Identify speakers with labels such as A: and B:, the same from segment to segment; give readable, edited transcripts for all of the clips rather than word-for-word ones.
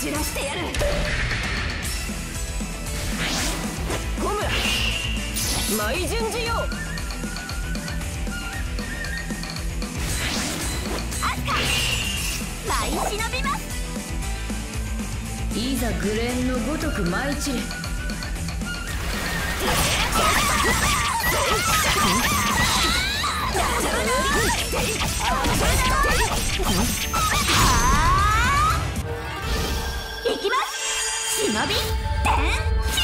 A: 散らしてやる。コムラ舞順次よ。
B: アスカ舞い忍びます。
A: いざグレンのごとく舞い散れ。
B: いきます。忍び天地。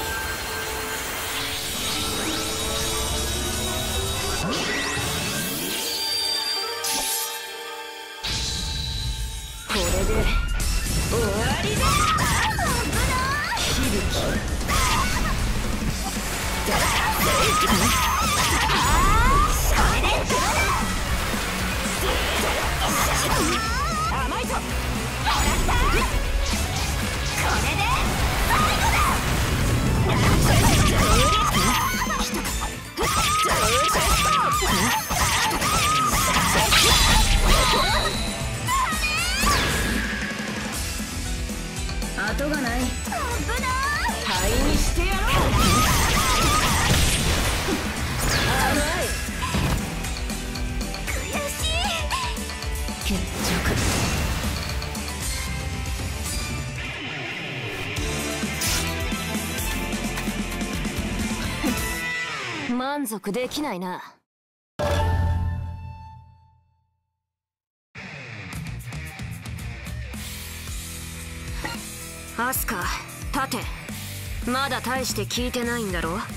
A: これで終わりだ。響き甘いぞ。後がない。灰にしてやろう。甘い。
B: 悔しい。
A: 決着。満足できないな。アスカ、立て。まだ大して聞いてないんだろ。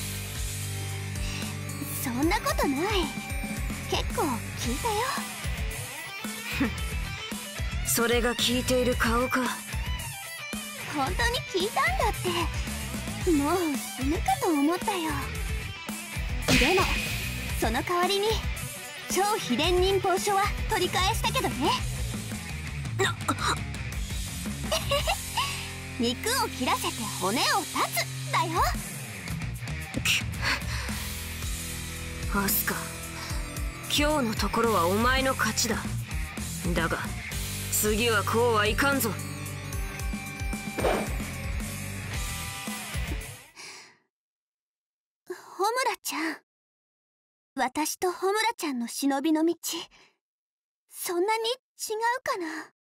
B: そんなことない。結構聞いたよ。
A: それが聞いている顔か。
B: 本当に聞いたんだって。もう死ぬかと思ったよ。でもその代わりに超秘伝忍法書は取り返したけどね。肉を切らせて骨を断つだよ。
A: アスカ、今日のところはお前の勝ちだ。だが次はこうはいかんぞ。
B: ホムラちゃん、私とホムラちゃんの忍びの道、そんなに違うかな。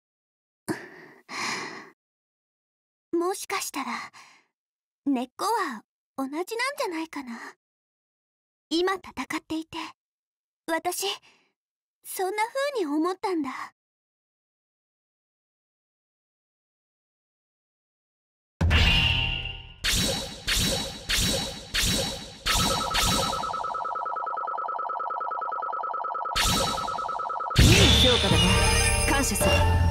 B: もしかしたら根っこは同じなんじゃないかな。今戦っていて私そんな風に思ったんだ。
A: いい評価だな。感謝する。